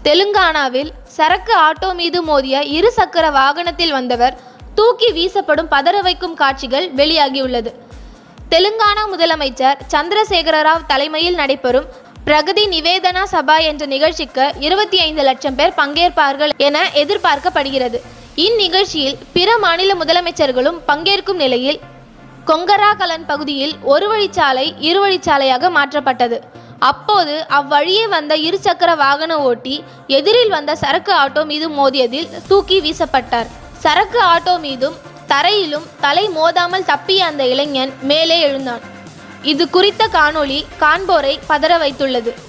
தெலுங்கானாவில் சரக்கு ஆட்டோ மீது மோதிய இருசக்கர வாகனத்தில் வந்தவர் தூக்கி வீசப்படும் பதற வைக்கும் காட்சிகள் வெளியாகியுள்ளது. தெலுங்கானா முதலமைச்சர் சந்திரசேகர ராவ் தலைமையில் நடைபெறும் பிரகதி நிவேதனா சபா என்ற நிகழ்ச்சிக்கு 25 லட்சம் பேர் பங்கேற்பார்கள் என எதிர்பார்க்கப்படுகிறது. இந்நிகழ்ச்சியில் பிற மாநில முதலமைச்சர்களும் பங்கேற்கும் நிலையில் கொங்கராகலன் பகுதியில் ஒரு வழிச்சாலை இருவழிச்சாலையாக மாற்றப்பட்டது. அப்போது அவ்வழியே வந்த இருசக்கர வாகன ஓட்டி எதிரில் வந்த சரக்கு ஆட்டோ மீது மோதியதில் தூக்கி வீசப்பட்டார். சரக்கு ஆட்டோ மீதும் தரையிலும் தலை மோதாமல் தப்பிய அந்த இளைஞன் மேலே எழுந்தான். இது குறித்த காணொளி காண்போரை பதற வைத்துள்ளது.